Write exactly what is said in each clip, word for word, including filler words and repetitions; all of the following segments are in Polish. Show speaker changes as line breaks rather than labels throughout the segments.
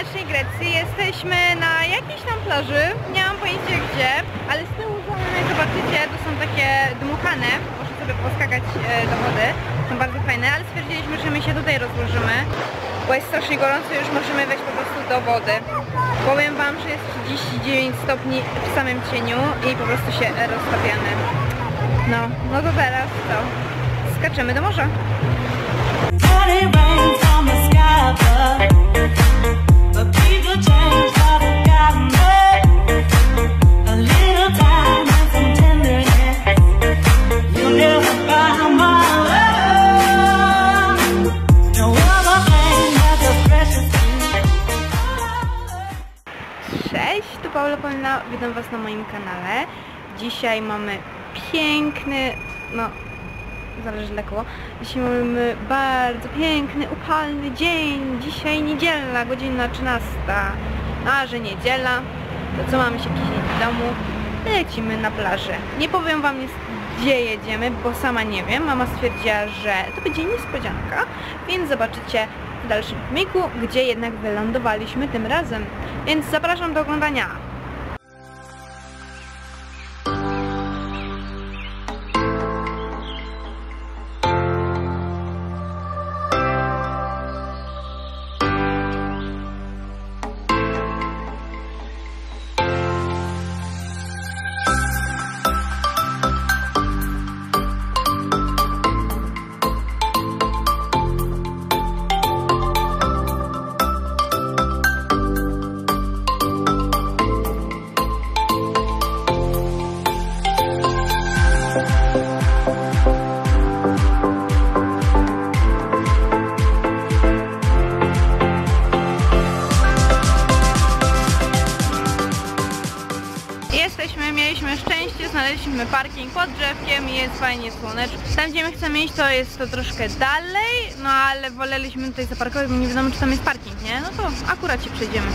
słonecznej Grecji. Jesteśmy na jakiejś tam plaży, nie mam pojęcia gdzie, ale z tyłu zalane, zobaczycie, to są takie dmuchane, można sobie poskakać do wody, są bardzo fajne, ale stwierdziliśmy, że my się tutaj rozłożymy, bo jest strasznie gorąco i już możemy wejść po prostu do wody. Powiem wam, że jest trzydzieści dziewięć stopni w samym cieniu i po prostu się roztapiamy. No, no to teraz co? Skaczemy do morza. Cześć, tu Paula Polna, witam was na moim kanale. Dzisiaj mamy piękny, no zależy dla kogo. Dzisiaj mamy bardzo piękny, upalny dzień. Dzisiaj niedziela, godzina trzynasta. A że niedziela, to co, mamy się kisić w domu? Lecimy na plażę. Nie powiem wam gdzie jedziemy, bo sama nie wiem. Mama stwierdziła, że to będzie niespodzianka, więc zobaczycie w dalszym filmiku, gdzie jednak wylądowaliśmy tym razem. Więc zapraszam do oglądania. Jesteśmy, mieliśmy szczęście, znaleźliśmy parking pod drzewkiem i jest fajnie słonecznie. Tam gdzie my chcemy iść, to jest to troszkę dalej, no ale woleliśmy tutaj zaparkować, bo nie wiadomo czy tam jest parking, nie? No to akurat się przejdziemy.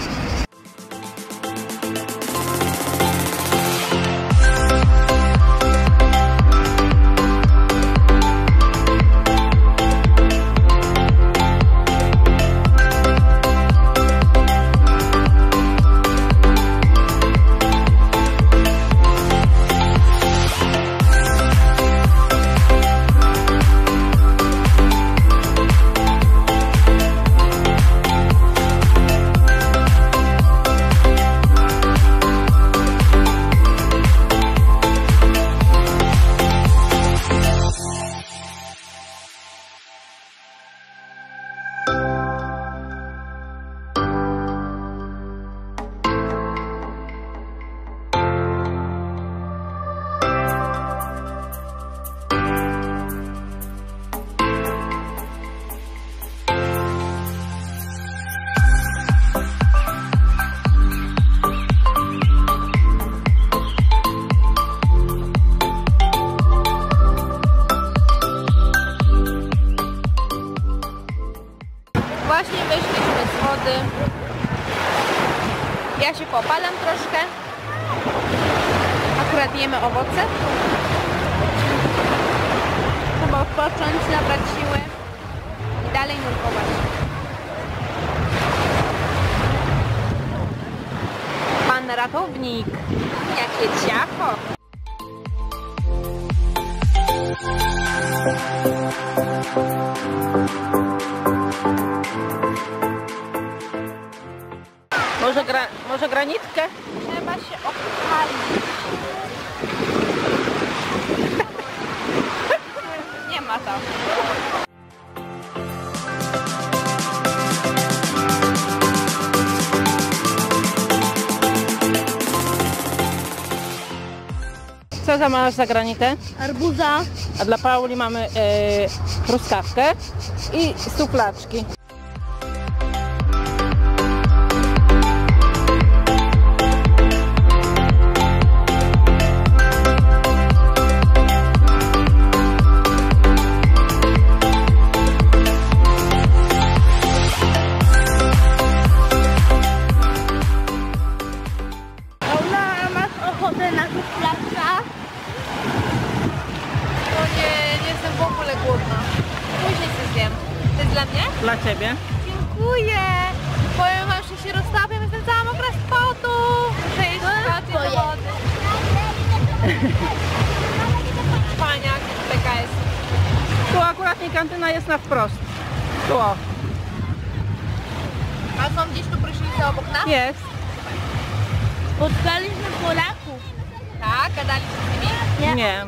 Właśnie wyszliśmy z wody. Ja się popalam troszkę. Akurat jemy owoce. Trzeba odpocząć, nabrać siły i dalej nurkować. Pan ratownik. Jakie ciacho.
Może, gra, może granitkę?
Trzeba się opalić. Nie ma tam.
Co za masz za granitę?
Arbuza.
A dla Pauli mamy e, truskawkę i suplaczki.
ochotę na placa. O nie, nie jestem w ogóle głodna. Później coś zjem. To jest dla mnie?
Dla ciebie.
Dziękuję. Powiem wam, że się roz...
Pania, gdzie P K S? Tu akurat nie kantyna jest na wprost. Tu o.
A są gdzieś tu prysznice obok nas?
Jest.
Spotkaliśmy Polaków. Tak? Gadaliście z nimi?
Nie.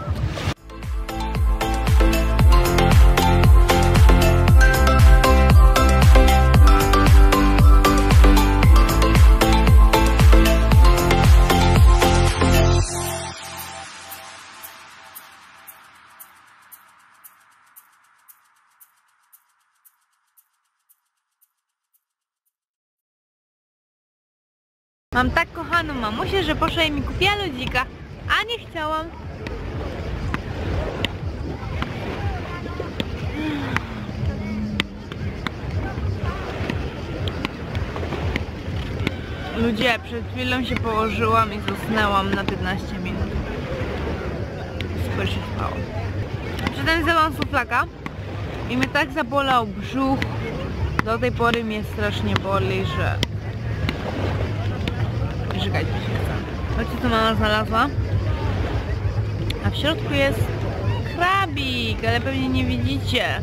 Mam tak kochaną mamusię, że poszła i mi kupiła lodzika, a nie chciałam. Ludzie, przed chwilą się położyłam i zasnęłam na piętnaście minut. Super się spało. Przedtem zjadłam suflaka i mnie tak zabolał brzuch. Do tej pory mnie strasznie boli, że... Żygać mi się chce. Zobaczcie, co mama znalazła. A w środku jest krabik, ale pewnie nie widzicie.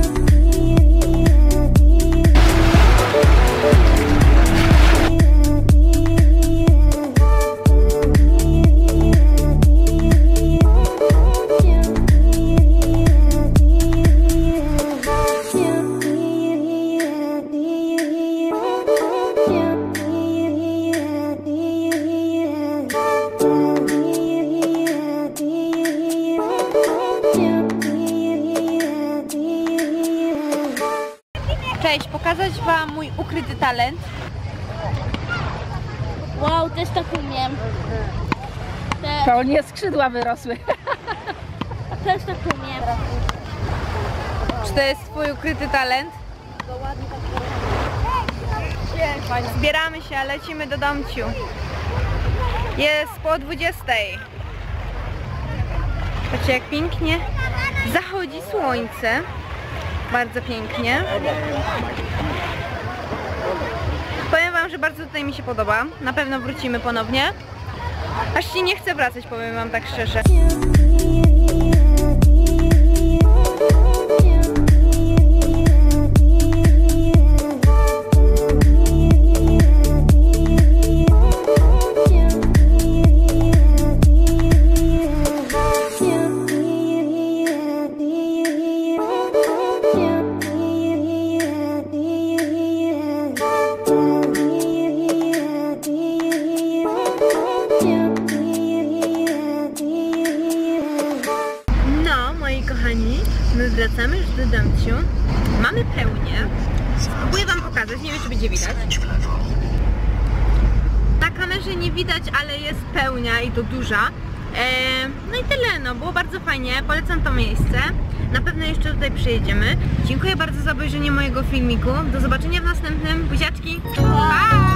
Cześć, pokazać wam mój ukryty talent.
Wow, też tak umiem. Te,
To nie skrzydła wyrosły.
też tak umiem.
Czy to jest twój ukryty talent? Zbieramy się, lecimy do domciu. Jest po dwudziestej. Patrzcie, jak pięknie zachodzi słońce. Bardzo pięknie. Powiem wam, że bardzo tutaj mi się podoba. Na pewno wrócimy ponownie. Aż się nie chcę wracać, powiem wam tak szczerze. My wracamy już do domciu. Mamy pełnię. Spróbuję wam pokazać, nie wiem, czy będzie widać. Na kamerze nie widać, ale jest pełnia i to duża. Eee, no i tyle, no było bardzo fajnie, polecam to miejsce. Na pewno jeszcze tutaj przyjedziemy. Dziękuję bardzo za obejrzenie mojego filmiku. Do zobaczenia w następnym. Buziaczki! Pa!